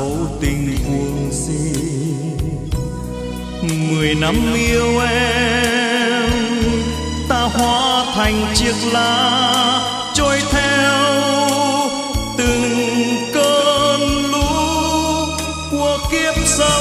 thấu tình cuồng si. 10 năm yêu em, ta hóa thành chiếc lá trôi theo từng cơn lũ của kiếp sống.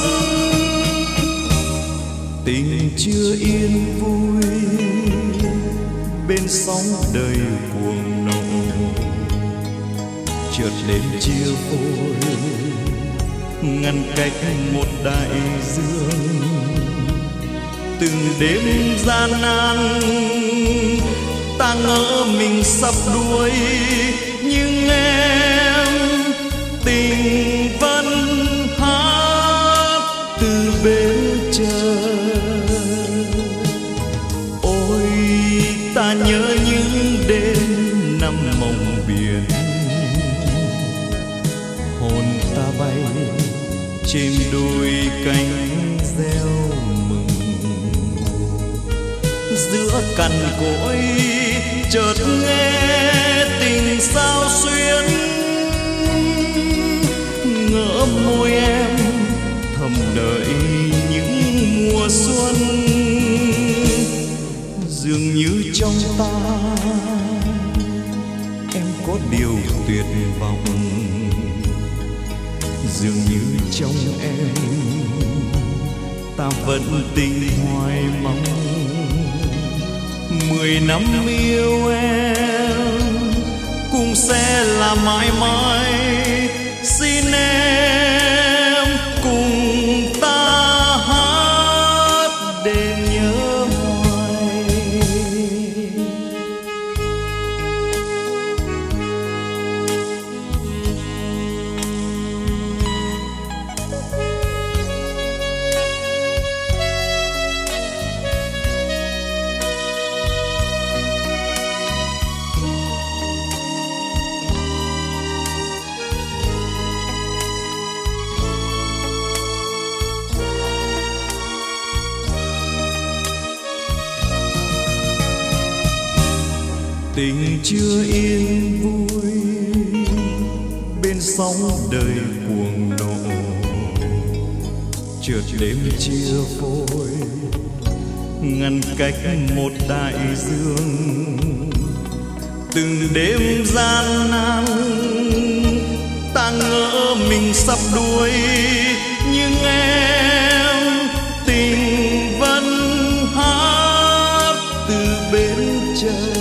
Tình chưa yên vui bên sóng đời cuồng nộ, chợt đến chia phôi ngăn cách một đại dương. Từng đêm gian nan ta ngỡ mình sắp đuối, nhưng em tình vẫn hát từ bên trời. Ôi ta nhớ những đêm nằm mộng biển, hồn ta bay trên đôi cánh gieo mừng. Giữa cằn cỗi chợt nghe tình sao xuyến, ngỡ môi em thầm đợi những mùa xuân. Dường như trong ta em có điều tuyệt vọng, dường như trong em ta vẫn tình hoài mong. 10 năm yêu em cũng sẽ là mãi mãi. Xin em cùng ta hát để nhớ hoài. Tình chưa yên vui bên sóng đời cuồng nộ, chợt đêm chia phôi ngăn cách một đại dương. Từng đêm gian nan ta ngỡ mình sắp đuối, nhưng em tình vẫn hát từ bên trời.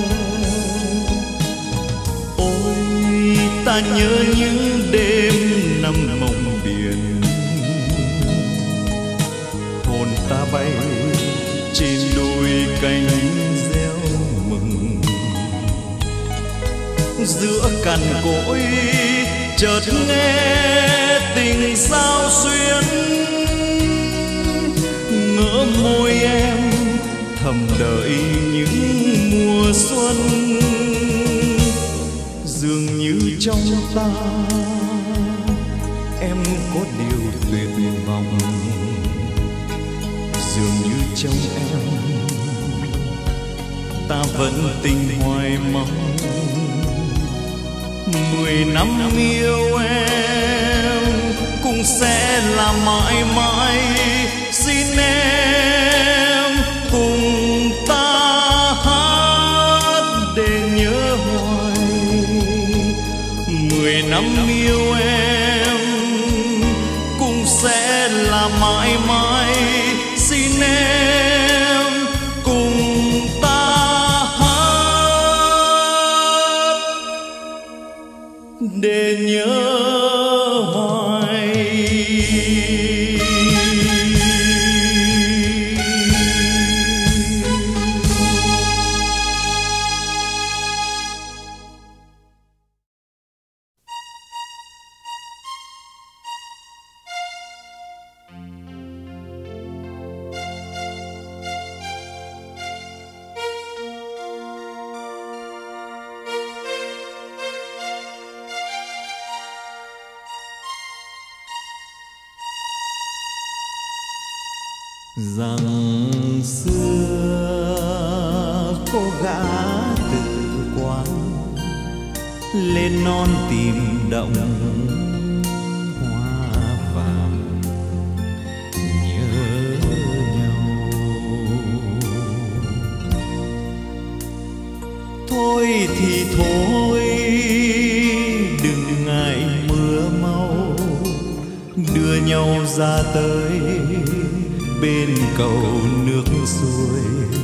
Ta nhớ những đêm nằm mộng biển, hồn ta bay trên đôi cánh gieo mừng. Giữa cằn cỗi chợt nghe tình sao xuyến, ngỡ môi em thầm đợi những mùa xuân. Dường như trong ta em có điều tuyệt vọng, dường như trong em ta vẫn tình hoài mong. 10 năm yêu em cũng sẽ là mãi mãi. Xin em cùng ta hát để nhớ hoài. 10 năm yêu em cũng sẽ là mãi mãi. Xin em cùng ta hát để nhớ hoài. Rằng xưa cô gã tự quán lên non tìm động hoa, đưa nhau ra tới bên cầu nước suối.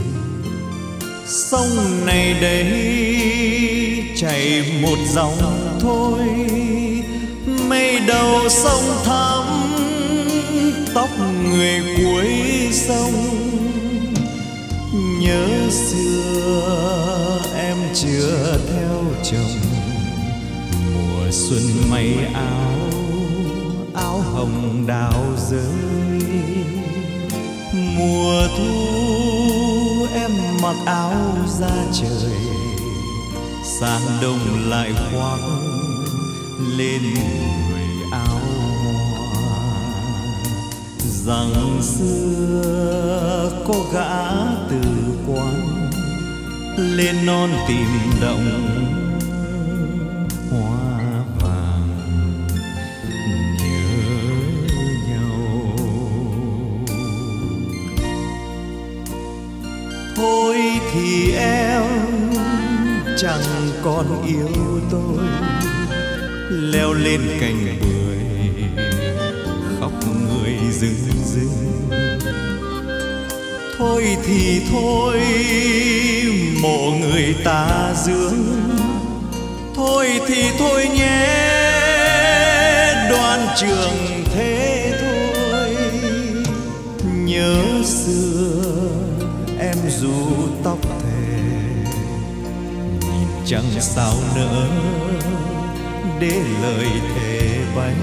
Sông này đây chảy một dòng thôi, mây đầu sông thắm tóc người cuối sông. Nhớ xưa em chưa theo chồng, mùa xuân may áo áo hồng đào rơi. Mùa thu em mặc áo da trời, sang đông lại khoác lên người áo hoa. Rằng xưa có gã từ quán lên non tìm động hoa vàng nhớ nhau. Thôi thì em chẳng còn yêu tôi, leo lên cành bưởi khóc người rưng rưng. Thôi thì thôi mộ người ta dưỡng, thôi thì thôi nhé Đoan Trường thế thôi. Nhớ xưa em ru tóc thề, nhìn chẳng sao nỡ để lời thề bay.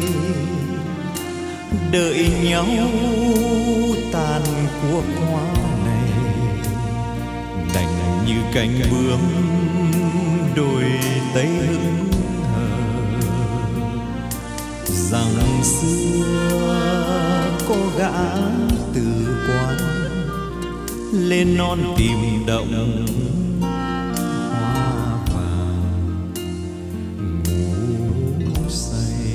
Đợi nhau tàn cuộc hoa này, đành như cánh bướm đôi tay hững hờ. Rằng xưa có gã từ quán lên non tìm động hoa vàng ngủ say.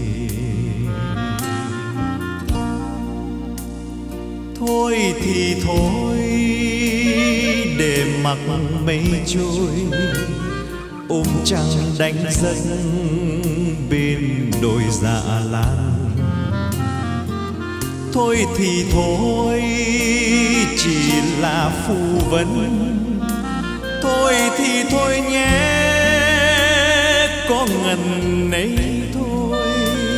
Thôi thì thôi để mặc mây trôi, ôm trăng đánh giấc bên đồi dạ lan. Thôi thì thôi chỉ là phù vân, thôi thì thôi nhé có ngần ấy thôi.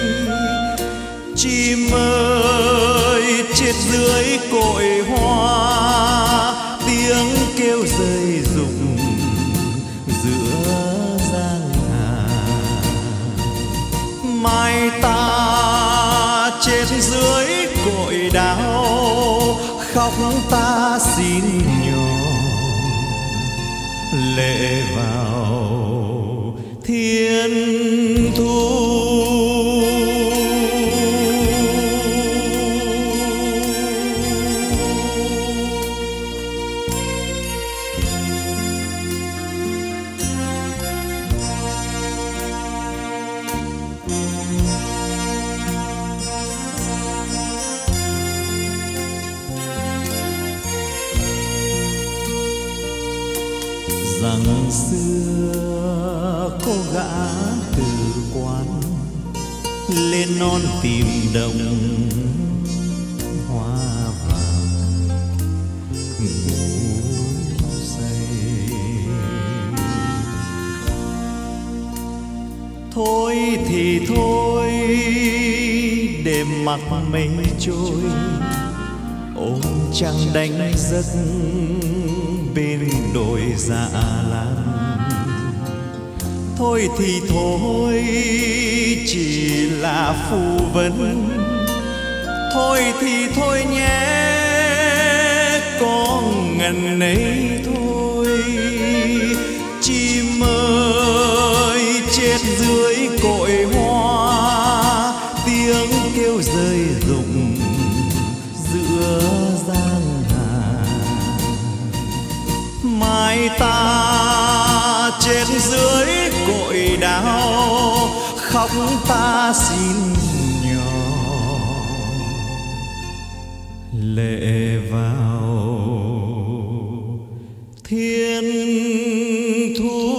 Chim ơi chết dưới cội hoa, tiếng kêu rơi rụng giữa giang hà. Mai ta chết dưới cội đao, khóc ta xin nhỏ lệ vào thiên thu. Rằng xưa có gã từ quán lên non tìm động hoa vàng ngủ say. Thôi thì thôi để mặc mây trôi, ôm trăng đánh giấc bên đồi dạ lan. Thôi thì thôi chỉ là phù vân, thôi thì thôi nhé có ngần ấy thôi. Chim ơi chết dưới cội hoa, tiếng kêu rơi rụng giữa giang hà. Mai ta chết dưới cội đao, khóc ta xin nhỏ lệ vào thiên thu.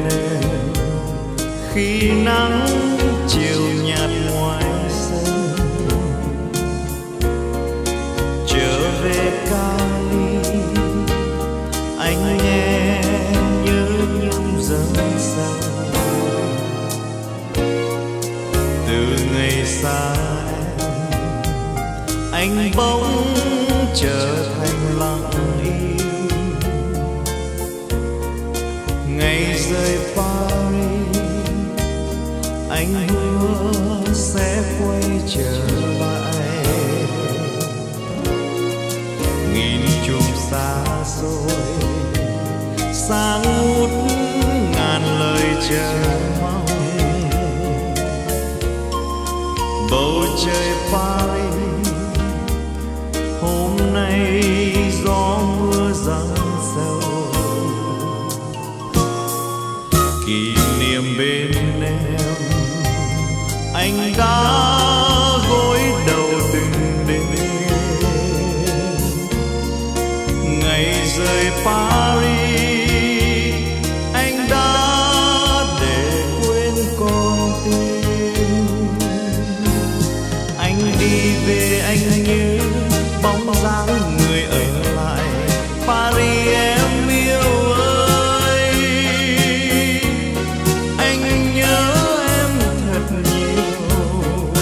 nêu khi nắng chiều nhạt ngoài sân. Trở về Cali anh nghe nhớ những giấc sâu. Từ ngày xa anh bỗng trở thành lặng im. Ngày rời Paris anh hứa sẽ quay trở lại. Nghìn chùm xa xôi sáng ngút ngàn lời chờ mong. Bầu trời Paris hôm nay gió mưa giăng sâu. Kỷ niệm bên em anh đã gối đầu từng đêm. Ngày rời Paris anh đã để quên con tim. Anh đi về anh nhớ bóng dáng người ở lại Paris em yêu ơi. Anh nhớ em thật nhiều,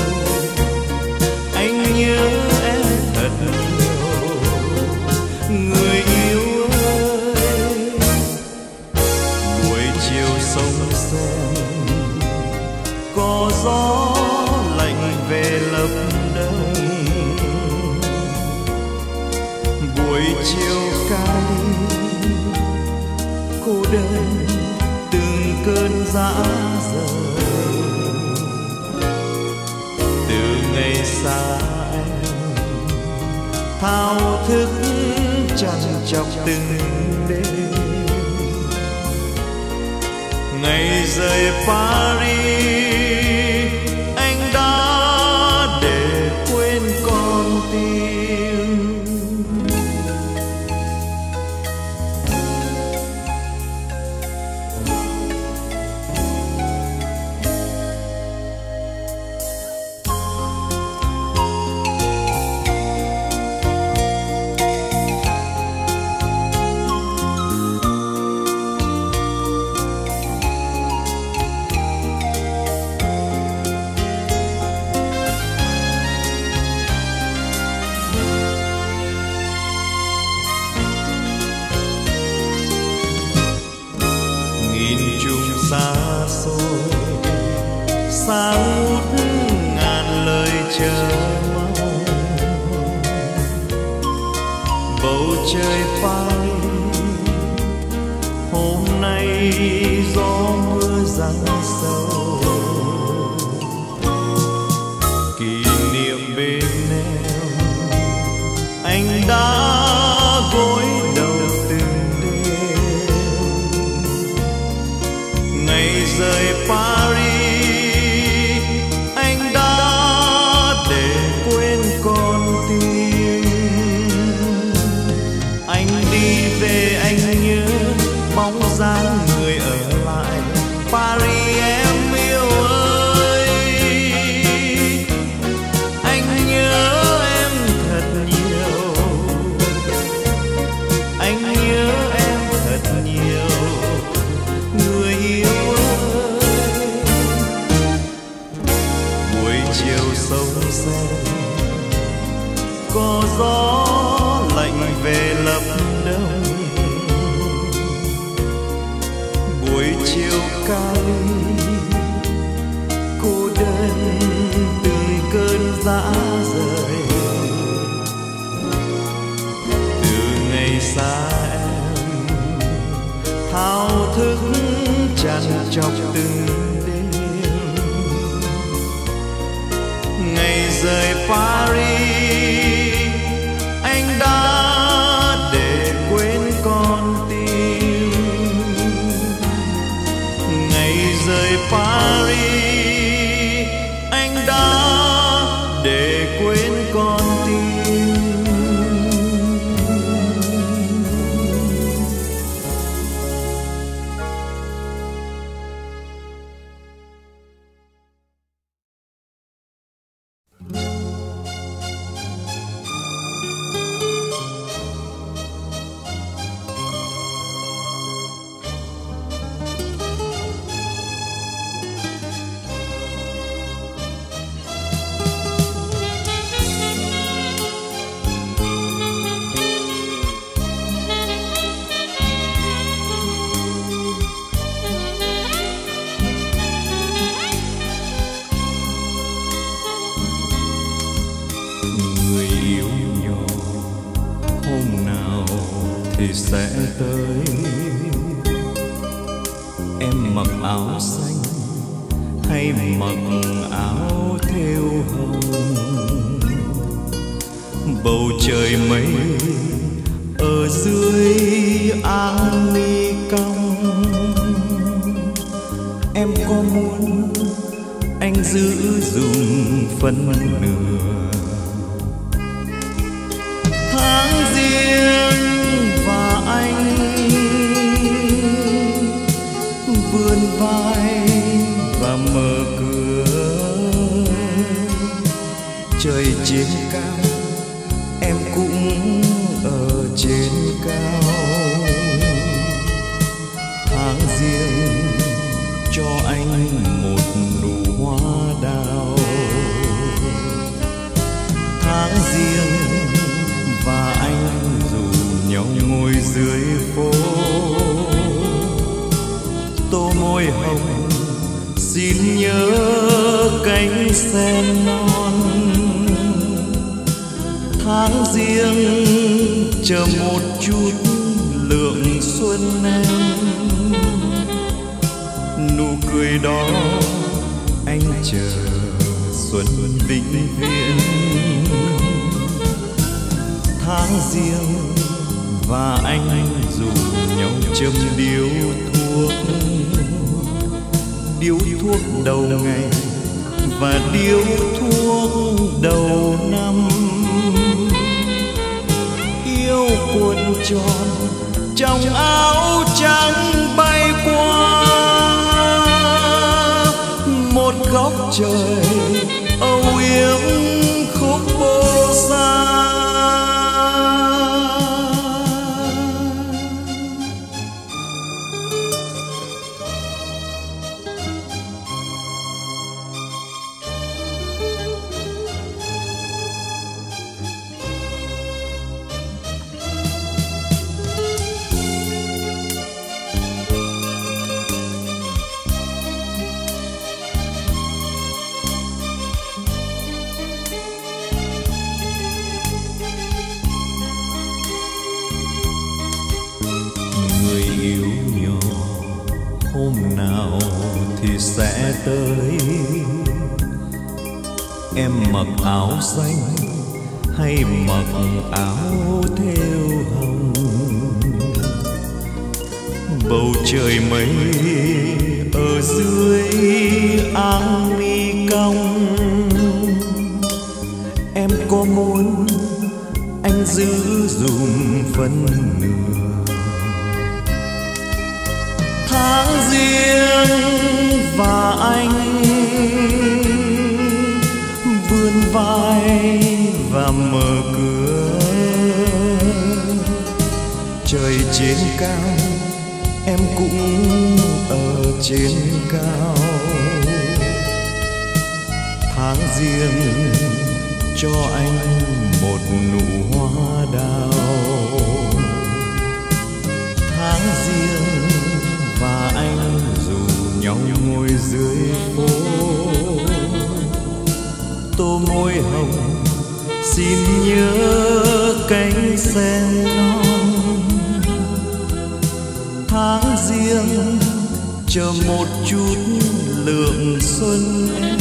anh nhớ em thật nhiều người yêu ơi. Buổi chiều sông sen có gió lạnh về lấp đầy. Buổi chiều Cali cô đơn từng cơn dã rời. Từ ngày xa em thao thức chăn chọc từng đêm. Ngày rời Paris anh đã để quên con tim. Xa xôi sáng ngút ngàn lời chờ mong. Bầu trời Paris hôm nay gió mưa giăng sâu. Kỷ niệm bên em anh đã gối đầu từng đêm. Ngày rời Paris anh đã để quên con tim. Anh đi về anh nhớ bóng dáng người ở lại Paris em yêu ơi. Anh nhớ em thật nhiều, anh nhớ em thật nhiều người yêu ơi. Buổi chiều sông sen có gió lạnh về lấp đông. Buổi chiều Cali cô đơn từng cơn dã rời. Từ ngày xa em thao thức chăn chọc từng đêm. Ngày rời Paris anh đã để quên con tim. Ngày rời Paris anh đã để quên con tim. sẽ tới. Em mặc áo xanh hay mặc áo thêu hồng, bầu trời mây ở dưới áo mi cong. Em có muốn anh giữ dùm phân nửa tháng riêng và anh vươn vai và mở cửa. Trời trên cao em cũng ở trên cao. Tháng riêng cho anh một nụ hoa đào. Tháng riêng và anh rủ nhau ngồi dưới phố. Tô môi hồng xin nhớ cánh sen non. Tháng riêng chờ một chút lượng xuân em. Nụ cười đó anh chờ xuân vĩnh viễn. Tháng riêng và anh rủ nhau châm điếu thuốc. Điếu thuốc đầu ngày và điếu thuốc đầu năm. Yêu cuộn tròn trong áo trắng bay qua một góc trời âu yếm khúc bô xa. Sẽ tới. Em mặc áo xanh hay mặc áo thêu hồng, bầu trời mây ở dưới áo mi cong. Em có muốn anh giữ dùm phân nửa tháng riêng và anh vươn vai và mở cửa. Trời trên cao em cũng ở trên cao. Tháng riêng cho anh một nụ hoa đào. Tháng riêng và anh rủ nhau ngồi dưới phố. Tô môi hồng xin nhớ cánh sen non. Tháng riêng chờ một chút lượng xuân em.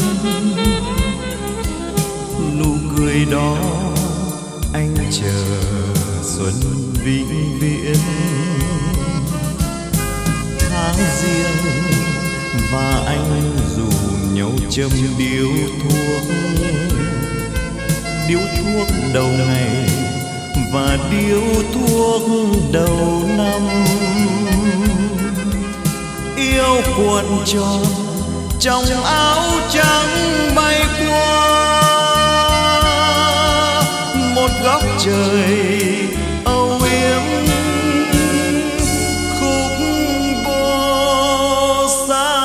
Nụ cười đó anh chờ xuân vĩnh viễn. Tháng riêng và anh rủ nhau châm điếu thuốc. Điếu thuốc đầu ngày và điếu thuốc đầu năm. Yêu cuộn tròn trong áo trắng bay qua một góc trời âu yếm khúc bô xa.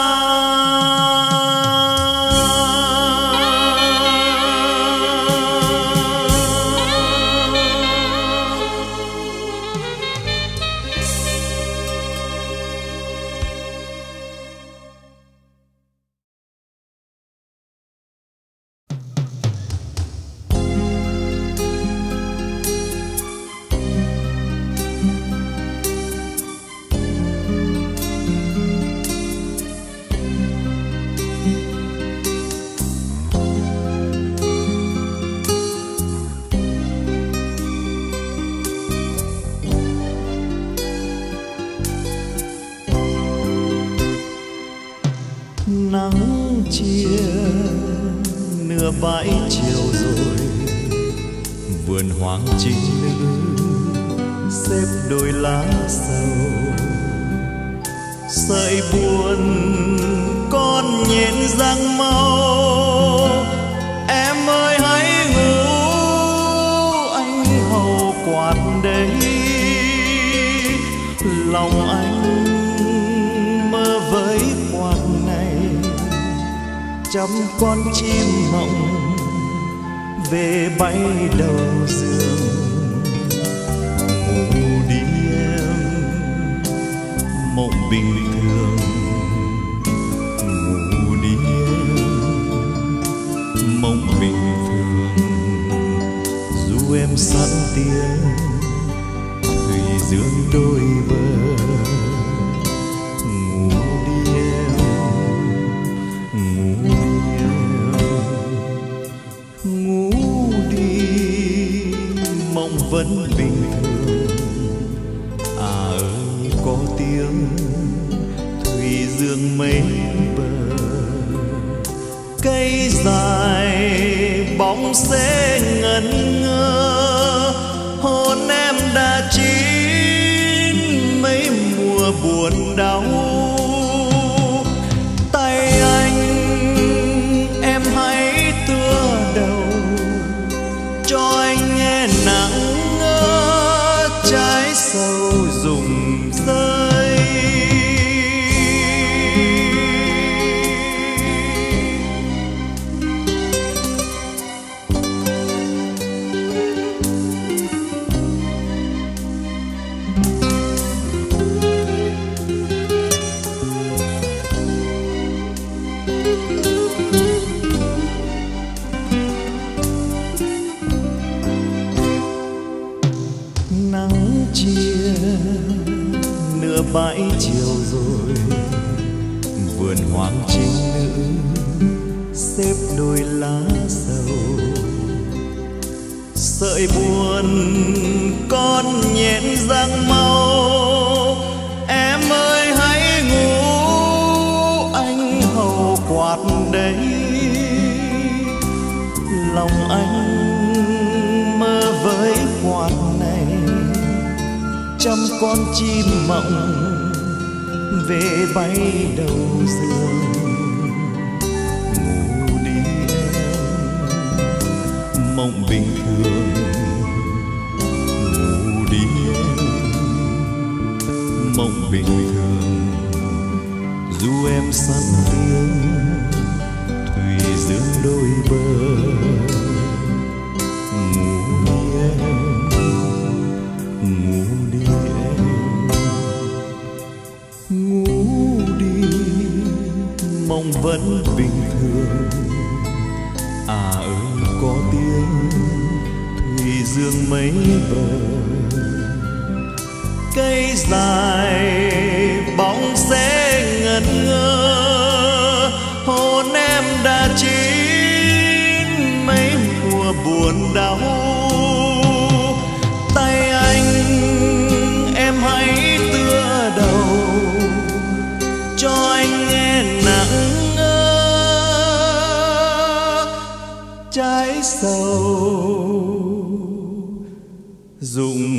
Nắng chia nửa bãi chiều rồi, vườn hoang trinh nữ xếp đôi lá sầu. Sợi buồn con nhện răng mau, em ơi hãy ngủ, anh hầu quạt đấy. Lòng anh mơ với quạt này, trăm con chim mộng về bay đầu giường. Ngủ đi em, mộng bình thường. Ngủ đi em, mộng bình thường. Dù em sẵn tiếng thủy dương đôi bờ. Ngủ đi em, ngủ đi em, ngủ đi, mộng vẫn bình thường. À ơi có tiếng thủy dương mấy bờ. Cây dài bóng sẽ ngẩn ngơ, hôn em đã chín mấy mùa buồn đau. Tay anh em hãy tựa đầu, cho anh nghe nắng ngơ trái sầu rụng rơi. Nắng chia nửa bãi chiều rồi, vườn hoang trinh nữ xếp đôi lá sầu. Sợi buồn con nhện răng mau, em ơi hãy ngủ, anh hầu quạt đấy. Lòng anh mơ với quạt này, trăm con chim mộng về bay đầu giường. Ngủ đi em, mộng bình thường. Ngủ đi em, mộng bình thường. Dù em sẵn tiếng thủy dương đôi bờ. Ngủ đi em, ngủ đi em, ngủ đi, mộng vẫn bình thường. À ơi có tiếng thủy dương mấy bờ. Cây dài bóng sẽ ngẩn ngơ, hôn em đã chín mấy mùa buồn đau. Tay anh em hãy tựa đầu, cho anh nghe nắng ngơ trái sầu rụng